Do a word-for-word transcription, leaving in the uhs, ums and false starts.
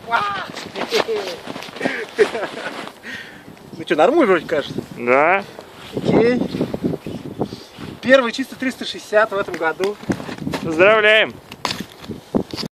Ну что, нормуль вроде кажется? Да. Окей. Первый чисто триста шестьдесят в этом году. Поздравляем.